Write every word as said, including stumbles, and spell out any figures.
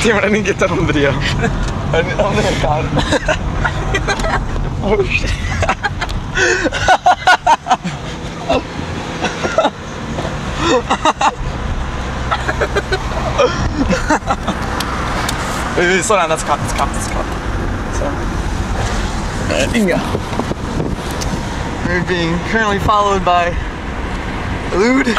Damn it, I didn't get that on video. I didn't, oh my god. Oh shit. Wait, wait, slow down, that's a cop, that's a cop, that's a cop. So. And you go. We're being currently followed by Lude.